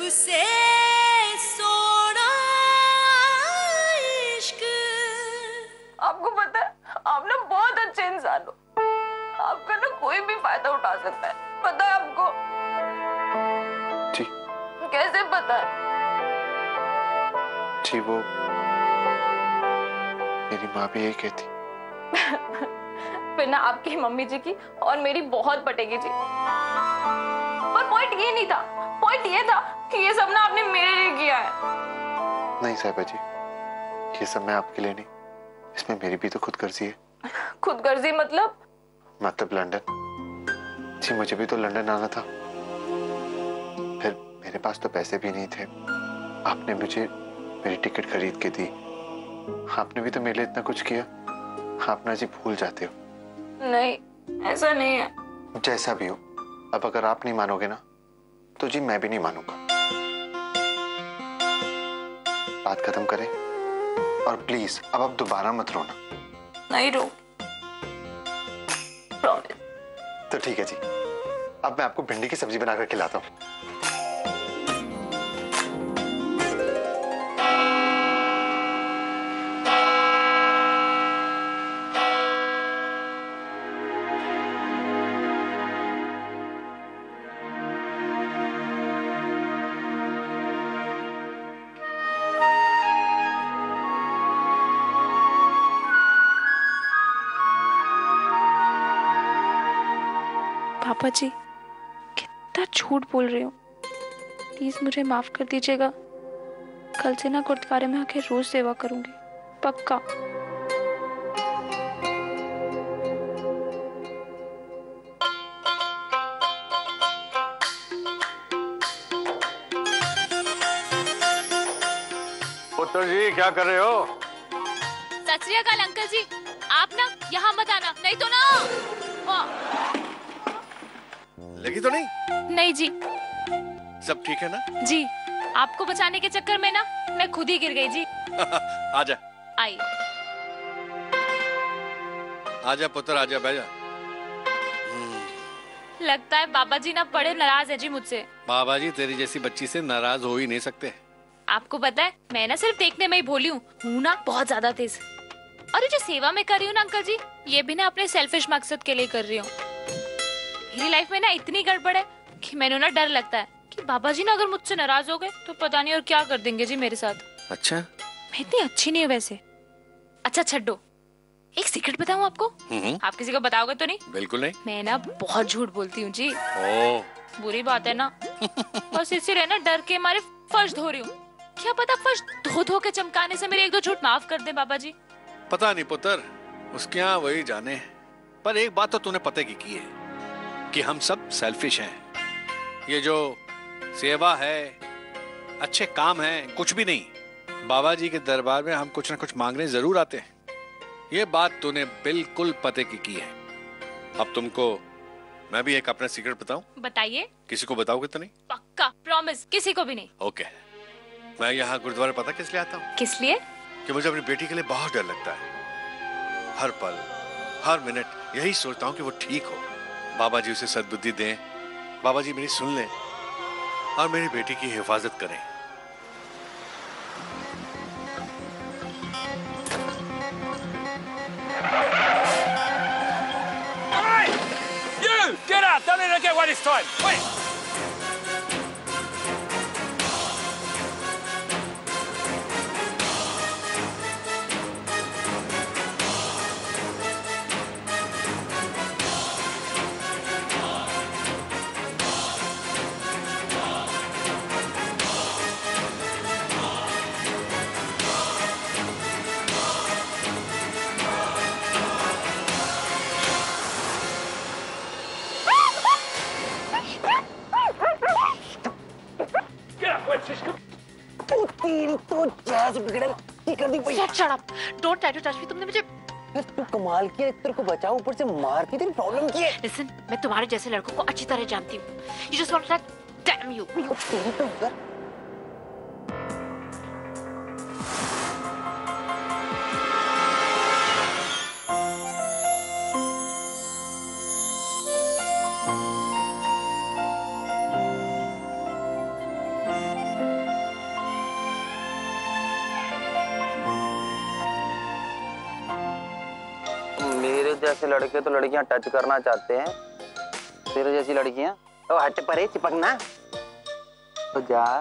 सबसे सोना इश्क। आपको पता है आप ना बहुत अच्छे इंसान हो, आपका ना कोई भी फायदा उठा सकता है, पता है आपको? जी कैसे पता है? जी वो मेरी माँ भी यही कहती। फिर ना आपकी मम्मी जी की और मेरी बहुत पटेगी जी। पर पॉइंट ये नहीं था, पॉइंट ये था कि ये सब ना आपने मेरे लिए किया है। नहीं साहिबा जी, ये सब मैं आपके लिए नहीं, इसमें मेरी भी तो खुदगर्जी है। खुदगर्जी मतलब? मतलब लंदन। जी मुझे भी तो लंदन आना था, फिर मेरे पास तो पैसे भी नहीं थे। आपने मुझे मेरी टिकट खरीद के दी। आपने भी तो मेरे लिए इतना कुछ किया, आप ना जी भूल जाते हो। नहीं, ऐसा नहीं है। जैसा भी हो, अब अगर आप नहीं मानोगे ना तो जी मैं भी नहीं मानूंगा। बात खत्म करें और प्लीज अब आप दोबारा मत रोना। नहीं रो, प्रॉमिस। तो ठीक है जी, अब मैं आपको भिंडी की सब्जी बनाकर खिलाता हूँ। पापा जी कितना झूठ बोल रही हूँ, प्लीज मुझे माफ कर दीजिएगा। कल से ना गुरुद्वारे में आके रोज सेवा करूंगी, पक्का। पुत्र जी क्या कर रहे हो? सत श्री अकाल अंकल जी, आप ना यहाँ मत आना, नहीं तो ना। लगी तो नहीं? नहीं जी। सब ठीक है ना? जी, आपको बचाने के चक्कर में ना मैं खुद ही गिर गई जी। आजा। आई। आजा पुत्र, आजा, बैठ जा। लगता है बाबा जी ना बड़े नाराज है जी मुझसे। बाबा जी तेरी जैसी बच्ची से नाराज हो ही नहीं सकते। आपको पता है मैं ना सिर्फ देखने में ही भोली हूँ ना बहुत ज्यादा तेज। और ये जो सेवा में कर रही हूँ ना अंकल जी, ये भी ना अपने सेल्फिश मकसद के लिए कर रही हूँ। मेरी लाइफ में ना इतनी गड़बड़ है कि मैंने ना डर लगता है कि बाबा जी ना अगर मुझसे नाराज हो गए तो पता नहीं और क्या कर देंगे जी मेरे साथ। अच्छा, मैं इतनी अच्छी नहीं हूँ वैसे। अच्छा छड्डो, एक सीक्रेट बताऊँ आपको? आप किसी को बताओगे तो नहीं? बिल्कुल नहीं। मैं ना बहुत झूठ बोलती हूँ जी। ओ, बुरी बात है ना। बस इसीलिए ना डर के मारे फर्श धो रही हूँ। क्या पता फर्श धो धो के चमकाने से मेरे एक दो झूठ माफ कर दे बाबा जी। पता नहीं पुत्र, उसके यहाँ वही जाने। पर एक बात तो तूने पते की है कि हम सब सेल्फिश हैं। ये जो सेवा है, अच्छे काम हैं, कुछ भी नहीं। बाबा जी के दरबार में हम कुछ ना कुछ मांगने जरूर आते हैं। ये बात तूने बिल्कुल पते की है। अब तुमको मैं भी एक अपना सीक्रेट बताऊं? बताइए। किसी को बताओगे तो नहीं? पक्का, प्रॉमिस, किसी को भी नहीं। ओके। मैं यहाँ गुरुद्वारे पता किस लिए आता हूँ? किस लिए? कि मुझे अपनी बेटी के लिए बहुत डर लगता है। हर पल, हर मिनट यही सोचता हूँ कि वो ठीक हो, बाबा जी उसे सद्बुद्धि दें, बाबा जी मेरी सुन लें और मेरी बेटी की हिफाजत करें। You get up! Don't let her get one this time. Wait. तो जैसे बिगड़े ये कर दी भाई। Shut up! Don't try to touch me. तुमने मुझे तू कमाल किया, तेरे को बचाओ ऊपर से मारती तेरी प्रॉब्लम की है। Listen, मैं तुम्हारे जैसे लड़कों को अच्छी तरह जानती हूँ। You just want that? Damn you! तेरी तो उधर जैसे लड़के तो लड़कियां टच करना चाहते हैं, तेरे जैसी लड़कियां तो हट परे चिपकना तो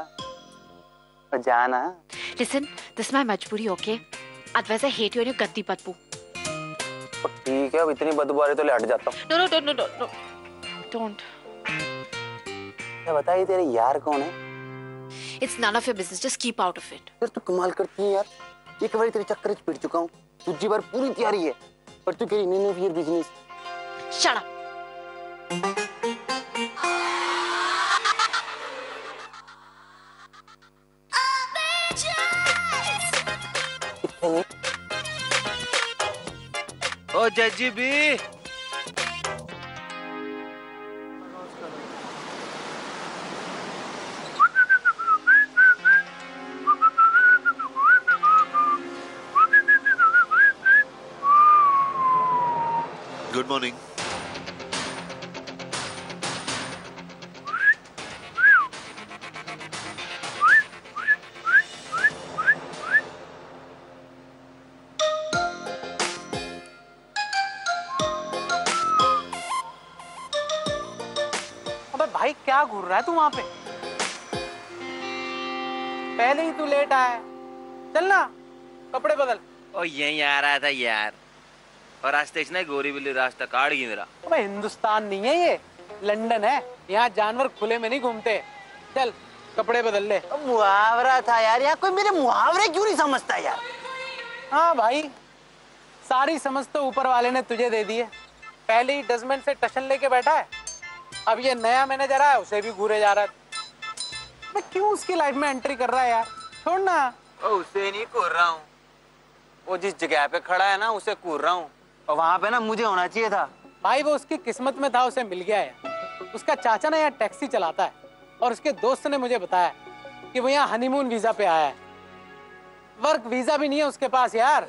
जा ना। Listen, this is my मजबूरी, okay? Otherwise I hate you and your गंदी बदबू। ठीक है, अब इतनी बदबू आ रही तो ले हट जाता हूँ। No, don't। क्या बताइए तेरे यार कौन है? It's none of your business. Just keep out of it। यार तू कमाल करती है यार, एक बार तेरे चक्कर में पिट चुका हूँ, दूसरी बार पूरी तैयारी है, पर तू कह रही none of your business. Shut up। ओ जज्जी भी गुड मॉर्निंग। अबे भाई क्या घूर रहा है तू वहां पे? पहले ही तू लेट आया है। चल ना, कपड़े बदल। ओ यहीं आ रहा था यार, और रास्ते इसने गोरी बिल्ली रास्ता काट गई मेरा। अबे हिंदुस्तान नहीं है ये, लंदन है, यहाँ जानवर खुले में नहीं घूमते। चल कपड़े बदल ले। मुहावरा था यार, यहाँ कोई मेरे मुहावरे क्यों नहीं समझता यार? हाँ भाई, सारी समझ तो ऊपर वाले ने तुझे दे दी है। पहले ही डस्टबिन से टशन लेके बैठा है, अब ये नया मैनेजर आया उसे भी घूरे जा रहा है। मैं क्यों उसकी लाइफ में एंट्री कर रहा है यार, छोड़ ना। उसे नहीं कूद रहा हूँ, वो जिस जगह पे खड़ा है ना उसे कूद रहा हूँ, और वहां पे ना मुझे होना चाहिए था। भाई वो उसकी किस्मत में था, उसे मिल गया है। उसका चाचा ना यहाँ टैक्सी चलाता है, और उसके दोस्त ने मुझे बताया कि वो यहाँ हनीमून वीजा पे आया है। वर्क वीजा भी नहीं है उसके पास यार।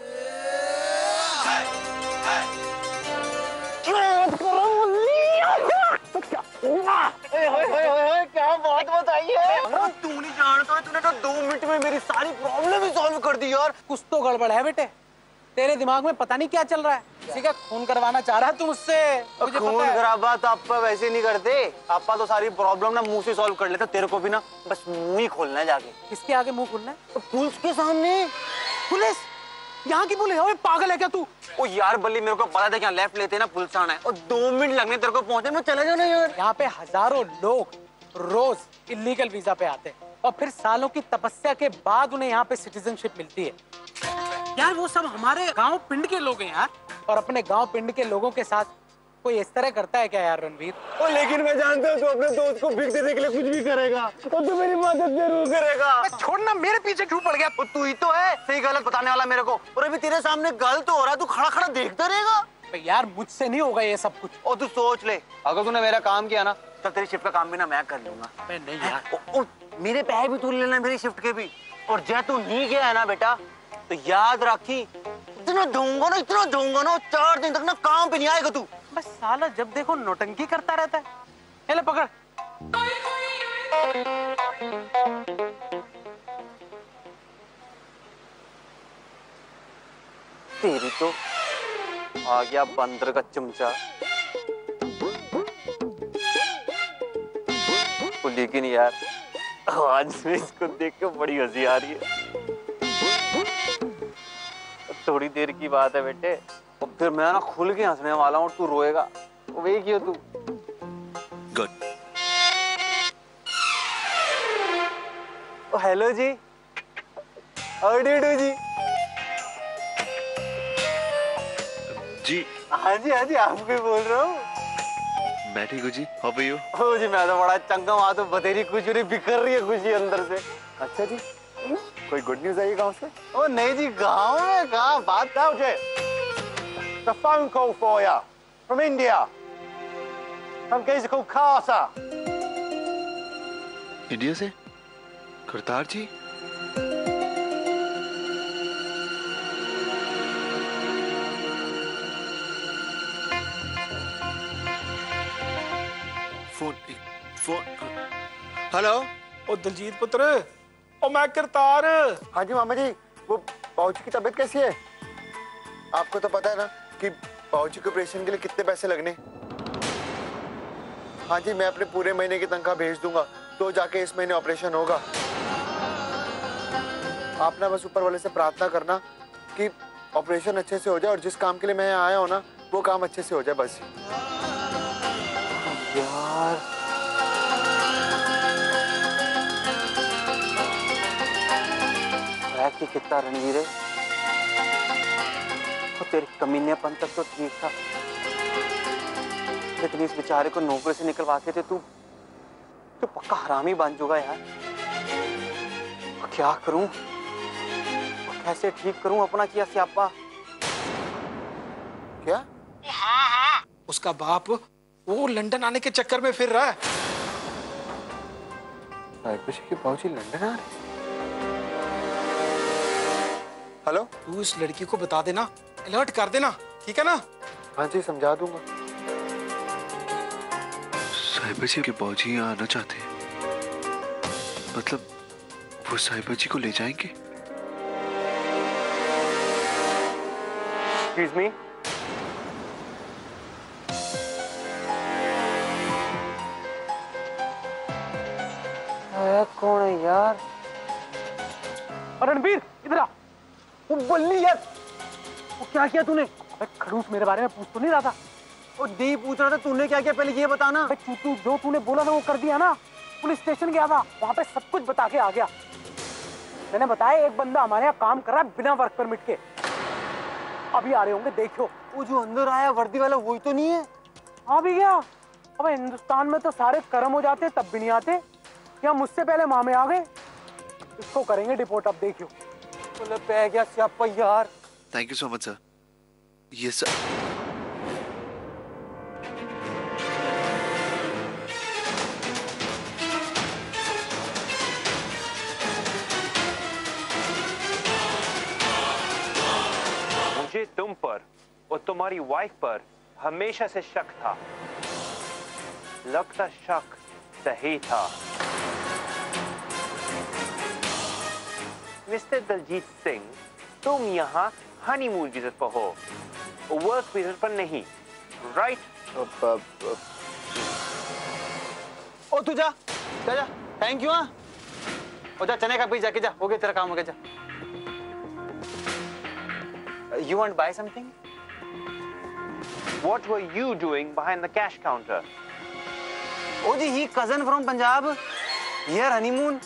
क्या बात बताइए? तू नहीं जानता, तूने तो 2 मिनट में मेरी सारी प्रॉब्लम ही सॉल्व कर दी यार। कुछ तो गड़बड़ है बेटे, तेरे दिमाग में पता नहीं क्या चल रहा है। किसी का खून करवाना चाह रहा है तू मुझसे? खून खराबा तो आपा वैसे नहीं करते, आपा तो सारी प्रॉब्लम ना मुंह से सॉल्व कर लेते। तेरे को भी ना बस मुंह ही खोलना है जाके। किसके आगे मुंह खोलना है? तो पुलिस के सामने। पुलिस? यहाँ की पुलिस? ओए पागल है क्या तू? ओ यार बल्ली, मेरे को पता था कि लेफ्ट लेते ना पुलिस आना है, और 2 मिनट लगने तेरे को पहुंचने में। चले जाना यार। यहाँ पे हजारों लोग रोज इलीगल वीजा पे आते हैं, और फिर सालों की तपस्या के बाद उन्हें यहाँ पे सिटीजनशिप मिलती है। यार वो सब हमारे गांव पिंड के लोग हैं यार, और अपने गांव पिंड के लोगों के साथ कोई इस तरह करता है क्या यार रणवीर? ओ लेकिन मैं जानता हूँ तू अपने दोस्त को भिख देने के लिए कुछ भी करेगा, और तू मेरी मदद जरूर करेगा। छोड़ना, मेरे पीछे क्यों पड़ गया? तू ही तो है सही गलत बताने वाला मेरे को, और अभी तेरे सामने गलत हो रहा है, तू खड़ा खड़ा देखता रहेगा। यार मुझसे नहीं होगा ये सब कुछ। और तू सोच ले, अगर तूने मेरा काम किया ना तो तेरी शिफ्ट का काम भी ना मैं कर लूंगा। नहीं यार, और मेरे पैसे भी तू ले लेना मेरी शिफ्ट के भी। और जब तू नहीं गया है ना बेटा, तो याद रखी, इतना दूंगा ना 4 दिन तक ना काम पे नहीं आएगा तू। बस साला जब देखो नौटंकी करता रहता है। ले पकड़। तेरी तो आ गया बंदर का चमचा। लेकिन यार आज में इसको देख के बड़ी हंसी आ रही है। थोड़ी देर की बात है बेटे, और फिर मैं ना खुल के हंसने वाला हूँ, तू रोएगा। वे क्यों तू? गुड। हेलो जी, हाउ डू यू डू जी? जी हाँ जी आपको भी बोल रहा हूँ। मैं ठीक हूँ जी, हाउ आर यू? ओ जी मैं तो बड़ा चंगा हूँ, तो बतेरी खुशी बिखर रही है खुशी अंदर से। अच्छा जी, कोई गुड न्यूज आई गांव से? ओ नहीं जी, गांव में कहाँ बात था मुझे। The phone call for you from India. Some guys called Casa. India से? करतार जी? Phone hello. ओ दलजीत पुत्र, ओ मैं करतार। हाँ जी मामा जी, वो बाबूजी की तबीयत कैसी है? आपको तो पता है ना कि बाबूजी के ऑपरेशन के लिए कितने पैसे लगने? हाँ जी, मैं अपने पूरे महीने की तनख्वाह भेज दूंगा तो जाके इस महीने ऑपरेशन होगा। आप ना बस ऊपर वाले से प्रार्थना करना कि ऑपरेशन अच्छे से हो जाए और जिस काम के लिए मैं यहाँ आया हूँ ना वो काम अच्छे से हो जाए बस। यार की कितना रणवीर है, तो तेरे कमीनेपन तक तो ठीक था, लेकिन इस बेचारे को नौकरी से निकलवा के थे तू पक्का हरामी बन चुका यार। क्या करूं, कैसे ठीक करूं अपना किया स्यापा? क्या? हाँ, उसका बाप वो लंदन आने के चक्कर में फिर रहा है। बाबूजी लंदन आ रहे? हेलो, तू इस लड़की को बता देना, अलर्ट कर देना, ठीक है ना? हाँ जी, समझा दूंगा। साहिबा जी के बाबूजी यहाँ आना चाहते हैं, मतलब वो साहिबा जी को ले जाएंगे? Excuse me? कौन है यार? रणबीर इधर आ। वो बल्ली यार, वो क्या किया तूने? अबे खड़ूस मेरे बारे में पूछ तो नहीं रहा था? वो दी पूछ रहा था तूने क्या किया, पहले ये बताना। अबे चूतू, जो तूने बोला था वो कर दिया ना। पुलिस स्टेशन गया था, वहां पे सब कुछ बता के आ गया। मैंने बताया एक बंदा हमारे यहाँ काम कर रहा है बिना वर्क परमिट के, अभी आ रहे होंगे, देखो। वो जो अंदर आया वर्दी वाला वही तो नहीं है? हाँ भी गया। अब हिंदुस्तान में तो सारे कर्म हो जाते तब भी नहीं आते, या मुझसे पहले मामे आ गए। इसको करेंगे डिपोर्ट, अब देखियो। तो पै गया स्यापा यार। Thank you so much sir. ये सर मुझे तुम पर और तुम्हारी वाइफ पर हमेशा से शक था, लगता शक सही था। मिस्टर दलजीत सिंह, तुम यहाँ हनीमून विजिट पर हो, वर्क विजिट पर नहीं, राइट? ओ तू जा जा जा, थैंक यू। हाँ, ओ जा, चने का पीछे जाके जा, हो गया तेरा काम, हो गया, जा। You want to buy something? What were you doing behind the cash counter? Oh ji, he cousin from Punjab. Here honeymoon.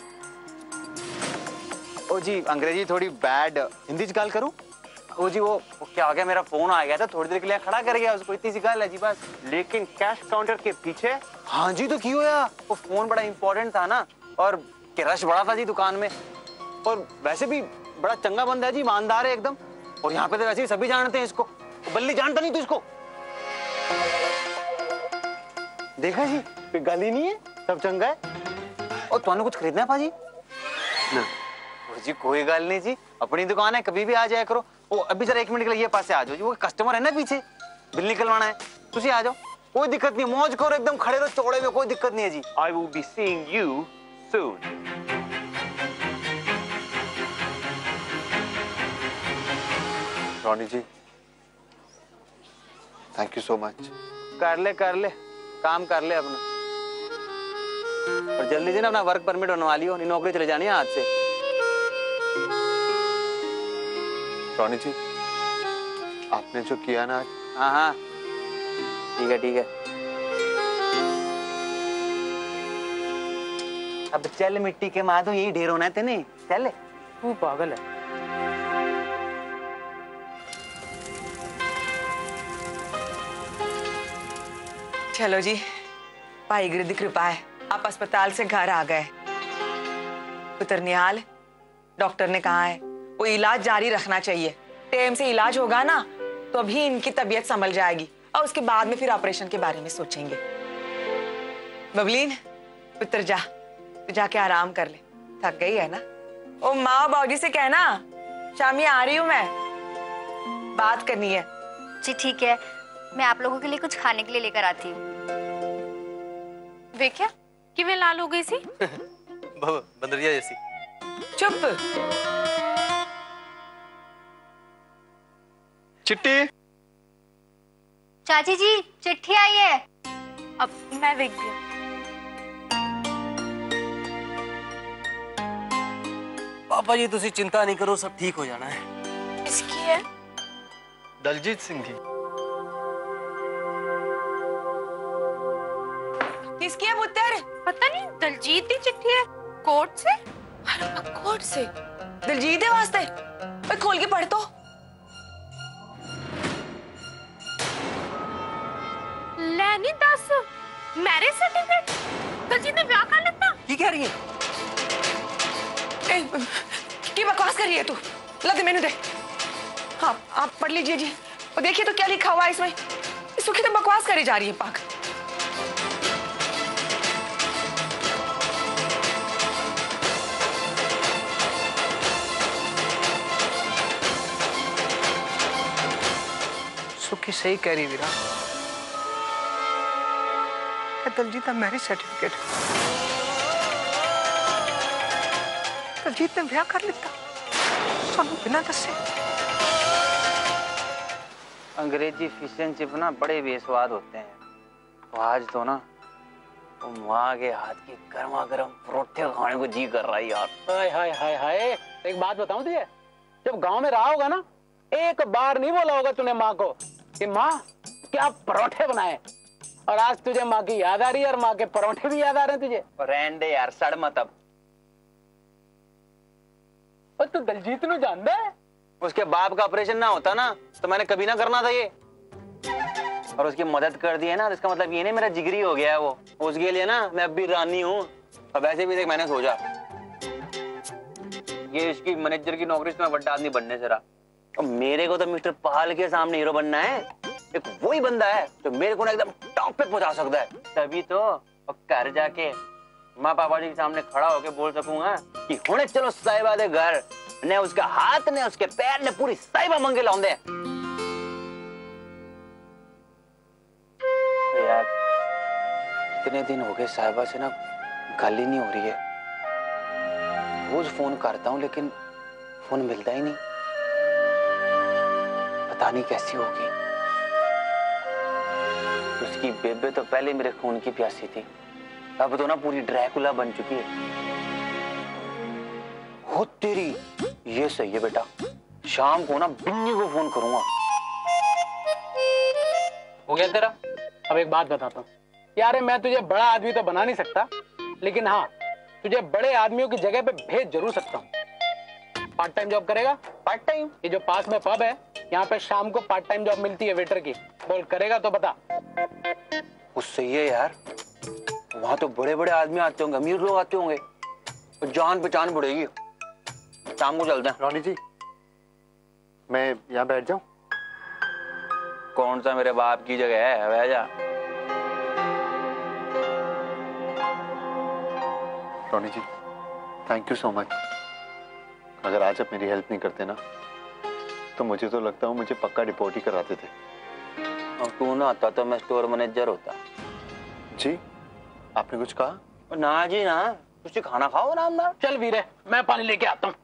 ओ जी, अंग्रेजी थोड़ी बैड, हिंदी च गल करूं? ओ जी, वो क्या हो गया, मेरा फोन आ गया था, थोड़ी देर के लिए खड़ा कर गया, उसको इतनी सी गल है जी बस। लेकिन कैश काउंटर के पीछे? हाँ जी, तो क्यों होया? वो फोन बड़ा इंपॉर्टेंट था ना, और के रश बड़ा था जी दुकान में, और वैसे भी बड़ा चंगा बंदा है जी, ईमानदार है एकदम, और यहाँ पे तो वैसे ही सभी जानते हैं इसको। बल्ली जानता नहीं तू इसको? देखा जी, कोई गल ही नहीं है, सब चंगा है। और तुहानू कुछ खरीदना है पाजी? ना जी, कोई गल नहीं जी, अपनी दुकान है, कभी भी आ जाया करो। ओ अभी जरा 1 मिनट के लिए ये पासे आ जाओ जी, वो कस्टमर है ना पीछे, बिल निकलवाना है, तुसी आ जाओ, कोई दिक्कत नहीं, मौज करो, एकदम खड़े रहो चौड़े में, कोई दिक्कत नहीं है जी। I will be seeing you soon. Ronnie ji, thank you so much. कर ले, काम कर ले अपना, और जल्दी से ना अपना वर्क परमिट बनवा लियो, नहीं नौकरी चले जानी है आज से। रॉनी जी, आपने जो किया ना। हाँ हाँ, ठीक है ठीक है। अब चल मिट्टी के माँ, तो यही ढेर होना है तेने, चल। तू पागल है। चलो जी, भाई गिरदी कृपा है, आप अस्पताल से घर आ गए। पुत्र निहाल, डॉक्टर ने कहा है वो इलाज जारी रखना चाहिए, टाइम से इलाज होगा ना तो अभी इनकी तबीयत संभल जाएगी, और उसके बाद में फिर ऑपरेशन के बारे में सोचेंगे। बबलीन, पुत्र जा, तू जाके आराम कर ले, थक गई है ना। ओ माँ बाबूजी से कहना शामी आ रही हूँ मैं, बात करनी है। जी ठीक है, मैं आप लोगों के लिए कुछ खाने के लिए लेकर आती हूँ। वे क्या कि मैं लाल हो गई सी? बंदरिया जैसी। चुप। चिट्टी, चाची जी चिट्ठी आई है। अब मैं देखती हूँ। पापा जी तुसी चिंता नहीं करो, सब ठीक हो जाना है। किसकी है? दलजीत सिंह की। किसकी है पुत्र? पता नहीं, दलजीत की चिट्ठी है कोर्ट से। अरे कोर्ट से? दलजीत है वास्ते? ओए खोल के पढ़ तो। लैनी 10 मैरिज सर्टिफिकेट। दलजीत ने ब्याह कर लेता। की कह रही है? की बकवास कर रही है तू? ला दे मैंने दे। हाँ आप पढ़ लीजिए जी और देखिए तो क्या लिखा हुआ है इसमें। सुखी तो बकवास करी जा रही है पाक। सुखी सही कह रही वीरा। दलजीत का मैरिज सर्टिफिकेट दलजीत ने ब्याह कर लिया सानू बिना दसे। अंग्रेजी फिश एंड चिप ना बड़े बेस्वाद होते हैं। तो आज तो ना वो माँ के हाथ की गर्मा गर्म परोठे खाने को जी कर रहा है यार। हाय हाय हाय हाय, एक बात बताऊं तुझे, जब गांव में रहा होगा ना, एक बार नहीं बोला होगा तूने माँ को कि माँ क्या परोठे बनाए, और आज तुझे माँ की याद आ रही है और माँ के परोठे भी याद आ रहे हैं तुझे। रहने दे यार, सड़ मत अब। और तू दलजीत ਨੂੰ जानदा है? उसके बाप का ऑपरेशन ना होता ना तो मैंने कभी ना करना था ये, और उसकी मदद कर दी है ना, इसका मतलब ये नहीं मेरा जिगरी हो गया है वो। उसके लिए ना मैं अब भी रानी हूँ। और वैसे भी देख मैंने सोचा ये इसकी मैनेजर की नौकरी से मैं बड़ा आदमी बनने से रहा, और मेरे को तो मिस्टर पाल के सामने हीरो बनना है। एक वही बंदा है जो मेरे को ना एकदम टॉप पे पहुंचा सकता है, तभी तो घर जाके माँ पापा जी के सामने खड़ा होके बोल सकूंगा कि हुणे चलो साहिबा दे घर, ने उसका हाथ ने उसके पैर ने पूरी साहिबा मंगे लाउंदे। यार इतने दिन हो गए साहिबा से ना गल ही नहीं हो रही है। रोज फोन करता हूँ लेकिन फोन मिलता ही नहीं, पता नहीं कैसी होगी। उसकी बेबे तो पहले मेरे खून की प्यासी थी, अब तो ना पूरी ड्रैकुला बन चुकी है। हो तेरी, ये सही है बेटा, शाम को ना बिन्नी को फोन करूंगा। हो गया तेरा? अब एक बात बताता हूँ यार, मैं तुझे बड़ा आदमी तो बना नहीं सकता, लेकिन हाँ तुझे बड़े आदमियों की जगह पे भेज जरूर सकता हूँ। पार्ट टाइम जॉब करेगा? Part time? ये जो पास में पब है यहाँ पे शाम को पार्ट टाइम जॉब मिलती है वेटर की, बोल करेगा तो बता। वो सही है यार, वहां तो बड़े बड़े आदमी आते होंगे, अमीर लोग आते होंगे, तो जान पहचान बढ़ेगी। शाम को चलते हैं। रॉनी जी मैं यहाँ बैठ जाऊं? कौन सा मेरे बाप की जगह है, बैठ जा। Ronnie ji thank you so much. अगर आज आप मेरी हेल्प नहीं करते ना तो मुझे तो लगता है मुझे पक्का रिपोर्ट ही कराते थे। अब तू ना आता तो मैं स्टोर मैनेजर होता। जी आपने कुछ कहा? ना जी ना, तुझे खाना खाओ आराम ना। चल वीरे मैं पानी लेके आता हूँ।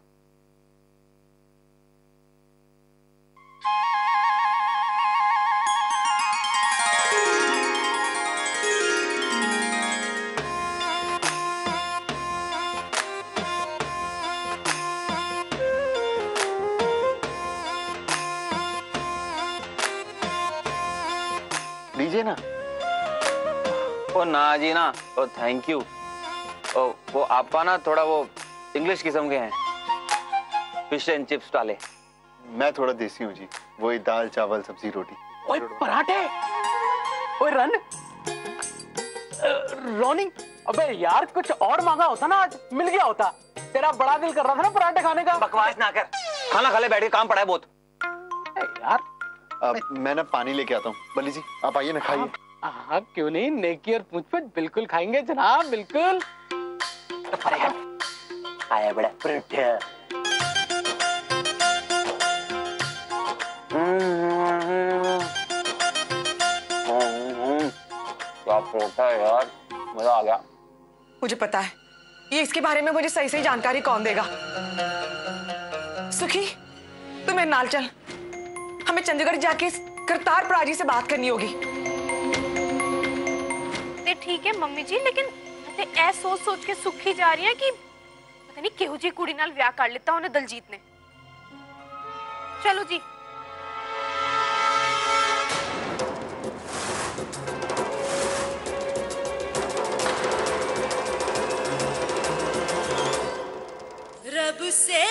लीजिए ना। ओ ना जी ना, ओ थैंक यू। ओ वो आपा ना थोड़ा वो इंग्लिश किस्म के हैं, फिश एंड चिप्स वाले। मैं थोड़ा देसी हूँ जी, वही दाल चावल सब्जी रोटी। ओए पराठे, ओए रन, रोनी, अबे यार कुछ और मांगा होता ना, आज मिल गया होता। तेरा बड़ा दिल कर रहा था ना पराठे खाने का। बकवास ना कर, खाना खा ले, बैठ के काम पड़ा है बहुत। यार मैं ना पानी लेके आता हूँ। बल्ली जी आप आइए ना, खाइए। हाँ क्यों नहीं, नेकी और पूछ बिल्कुल खाएंगे जनाब, बिल्कुल। आया बड़ा पराठा। क्या पराठा है यार, मजा आ गया। मुझे पता है ये इसके बारे में मुझे सही सही जानकारी कौन देगा। सुखी तू मेरे नाल चल, हमें चंडीगढ़ जाके करतार प्राजी से बात करनी होगी। ते ठीक है मम्मी जी, लेकिन ते ऐ सोच सोच के सुखी जा रही है कि पता नहीं केहू जी कुड़ी नाल ब्याह कर लिता उन्हें दलजीत ने। चलो जी। रब से